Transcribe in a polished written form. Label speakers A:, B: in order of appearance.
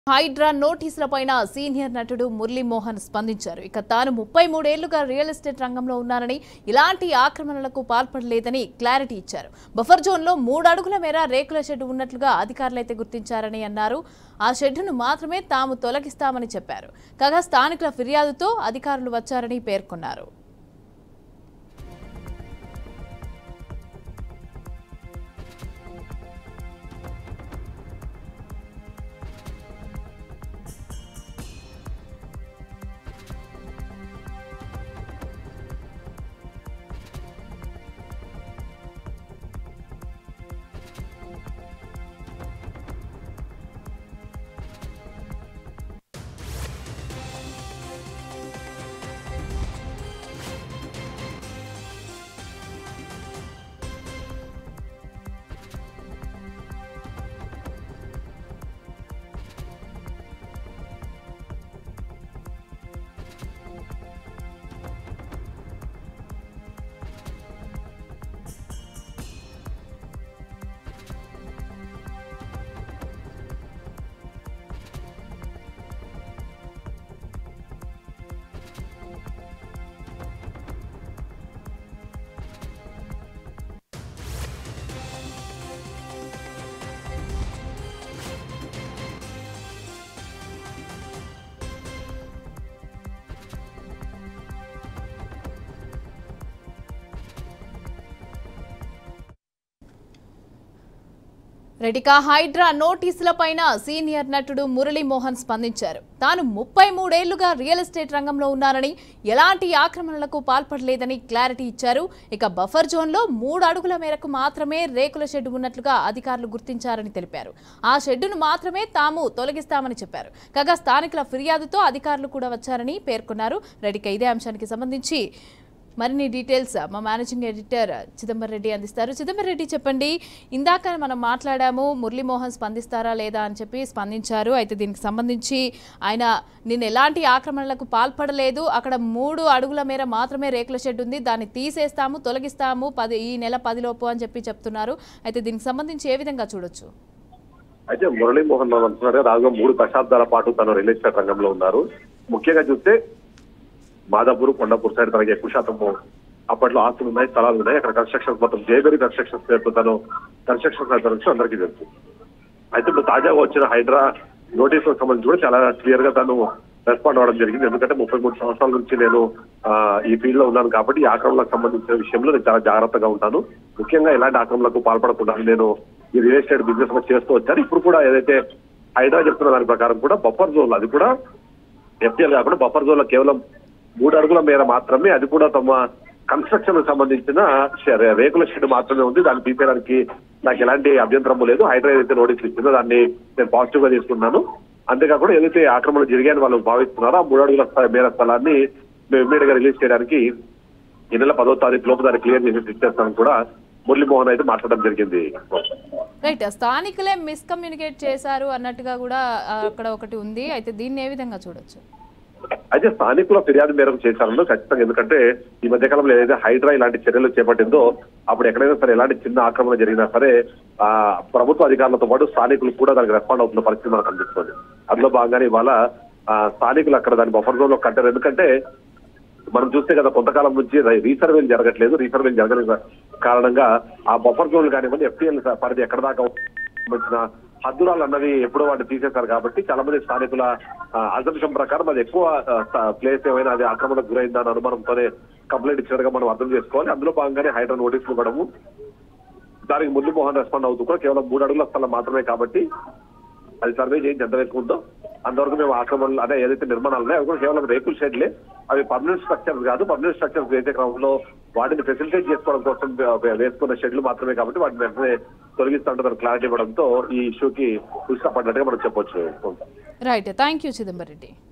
A: Hydraa నోటీసులపైన senior నటుడు మురళీ మోహన్ స్పందించారు. ఇక తాను 33 ఏళ్లుగా రియల్ ఎస్టేట్ రంగంలో ఉన్నానని, ఇలాంటి ఆక్రమణలకు పాల్పడలేదని క్లారిటీ ఇచ్చారు. బఫర్ జోన్లో 3 అడుగుల మేర రేకుల షెడ్ ఉన్నట్లుగా అధికారులైతే గుర్తించారని అన్నారు. ఆ షెడ్డును మాత్రమే తాము తొలగిస్తామని చెప్పారు. కాగా స్థానికుల ఫిర్యాదుతో అధికారులు వచ్చారని పేర్కొన్నారు. రెడ్డికా హైడ్రా నోటీసులపైన సీనియర్ నటుడు మురళీ మోహన్ స్పందించారు. తాను 33 ఏళ్లుగా రియల్ ఎస్టేట్ రంగంలో ఉన్నారని, ఎలాంటి ఆక్రమణలకు పాల్పడలేదని క్లారిటీ ఇచ్చారు. ఇక బఫర్ జోన్లో 3 అడుగుల మేరకు మాత్రమే రేకుల షెడ్ ఉన్నట్లుగా అధికారులు గుర్తించారని తెలిపారు. ఆ షెడ్డును మాత్రమే తాము తొలగిస్తామని చెప్పారు. కాగా స్థానికుల ఫిర్యాదుతో అధికారులు కూడా వచ్చారని పేర్కొన్నారు. రెడ్డికా ఇదే అంశానికి సంబంధించి మరిన్ని డీటెయిల్స్ మా మేనేజింగ్ ఎడిటర్ చిదంబర్ రెడ్డి అందిస్తారు. చిదంబర్ రెడ్డి, చెప్పండి. ఇందాక మనం మాట్లాడాము, మురళీ మోహన్ స్పందిస్తారా లేదా అని చెప్పి స్పందించారు. అయితే దీనికి సంబంధించి ఆయన నేను ఎలాంటి ఆక్రమణలకు పాల్పడలేదు, అక్కడ 3 అడుగుల మేర మాత్రమే రేకుల షెడ్ ఉంది, దాన్ని తీసేస్తాము, తొలగిస్తాము ఈ నెల 10 లోపు అని చెప్పి చెప్తున్నారు. అయితే దీనికి సంబంధించి ఏ విధంగా చూడొచ్చు?
B: అయితే మురళీ మోహన్ అంటున్నారు, దాదాపు 3 దశాబ్దాల పాటు తను రియల్ ఎస్టేట్ రంగంలో ఉన్నారు. ముఖ్యంగా చూస్తే మాదాపూర్, కొండాపూర్ సైడ్ తనకి ఎక్కువ శాతము అప్పట్లో ఆస్తులు ఉన్నాయి, స్థలాలు ఉన్నాయి. అక్కడ కన్స్ట్రక్షన్స్ మొత్తం జేబెరీ కన్స్ట్రక్షన్స్ పేరుతో తను కన్స్ట్రక్షన్స్ అయితే అందరికీ తెలుసు. అయితే ఇప్పుడు తాజాగా వచ్చిన హైడ్రా నోటీసులకు సంబంధించి కూడా చాలా క్లియర్ గా తను రెస్పాండ్ అవ్వడం జరిగింది. ఎందుకంటే 33 సంవత్సరాల నుంచి నేను ఈ ఫీల్డ్ లో ఉన్నాను కాబట్టి ఈ ఆక్రమణలకు సంబంధించిన విషయంలో నేను చాలా జాగ్రత్తగా ఉంటాను. ముఖ్యంగా ఎలాంటి ఆక్రమణలకు పాల్పడకుండా నేను ఈ రియల్ ఎస్టేట్ బిజినెస్ లో చేస్తూ వచ్చాను. ఇప్పుడు కూడా ఏదైతే హైడ్రా చెప్తున్న దాని ప్రకారం కూడా బఫర్ జోన్, అది కూడా ఎఫ్టీఎల్ కాకుండా బఫర్ జోన్ లో కేవలం 3 అడుగుల మేర మాత్రమే, అది కూడా తమ కన్స్ట్రక్షన్ సంబంధించిన రేకుల షెడ్ మాత్రమే ఉంది. దాన్ని తీసేయడానికి నాకు ఎలాంటి అభ్యంతరము లేదు. హైడ్రా ఏదైతే నోటీసులు ఇచ్చిందో దాన్ని నేను పాజిటివ్ గా తీసుకున్నాను. అంతేకాకుండా ఏదైతే ఆక్రమణ జరిగాయని వాళ్ళు భావిస్తున్నారో ఆ 3 అడుగుల మేర స్థలాన్ని మేము ఇమ్మీడియట్ గా రిలీజ్ చేయడానికి ఈ నెల 10వ తారీఖు లోపు దాన్ని క్లియర్ చేసి ఇచ్చేస్తామని కూడా మురళీ మోహన్ అయితే మాట్లాడడం జరిగింది.
A: రైట్, స్థానికులే మిస్కమ్యూనికేట్ చేశారు అన్నట్టుగా కూడా అక్కడ ఒకటి ఉంది. అయితే దీన్ని ఏ విధంగా చూడొచ్చు?
B: అయితే స్థానికుల ఫిర్యాదు మేరకు చేశారో ఖచ్చితంగా, ఎందుకంటే ఈ మధ్యకాలంలో ఏదైతే హైడ్రా ఇలాంటి చర్యలు చేపట్టిందో అప్పుడు ఎక్కడైనా సరే ఎలాంటి చిన్న ఆక్రమణ జరిగినా సరే ప్రభుత్వ అధికారులతో పాటు స్థానికులు కూడా దానికి రెస్పాండ్ అవుతున్న పరిస్థితి మనకు కనిపిస్తుంది. అందులో భాగంగానే ఇవాళ స్థానికులు అక్కడ దాన్ని బఫర్ జోన్ లో కట్టారు. ఎందుకంటే మనం చూస్తే కదా కొంతకాలం నుంచి రీసర్వేలు జరగట్లేదు. రీసర్వేలు జరగని కారణంగా ఆ బఫర్ జోన్లు కానివ్వండి, ఎఫ్టీఎల్ పరిధి ఎక్కడ దాకా సంబంధించిన హద్దురాలు అన్నవి ఎప్పుడో వాటిని తీసేశారు. కాబట్టి చాలా మంది స్థానికుల అజంప్షన్ ప్రకారం అది ఎక్కువ ప్లేస్ ఏమైనా అది ఆక్రమణకు గురైందా అని అనుమానంతోనే కంప్లైంట్ ఇచ్చినట్టుగా మనం అర్థం చేసుకోవాలి. అందులో భాగంగానే హైడ్రా నోటీసులు ఇవ్వడము, దానికి మురళీ మోహన్ రెస్పాండ్ అవుతూ కూడా కేవలం 3 అడుగుల స్థలం మాత్రమే కాబట్టి అది సర్వే చేయించి ఎంత వరకు ఉందో అంతవరకు మేము ఆక్రమణలు అదే ఏదైతే నిర్మాణాలు ఉన్నాయో అవి కూడా కేవలం రేకుల షెడ్లే, అవి పర్మనెంట్ స్ట్రక్చర్స్ కాదు. పర్మనెంట్ స్ట్రక్చర్స్ వేసే క్రమంలో వాటిని ఫెసిలిటేట్ చేసుకోవడం కోసం వేసుకున్న షెడ్లు మాత్రమే కాబట్టి వాటిని వెంటనే తొలగిస్తుంటారు క్లారిటీ ఇవ్వడంతో ఈ ఇష్యూకి పుష్పపడ్డట్టుగా మనం చెప్పొచ్చు.
A: Right, thank you Chidambar Reddy.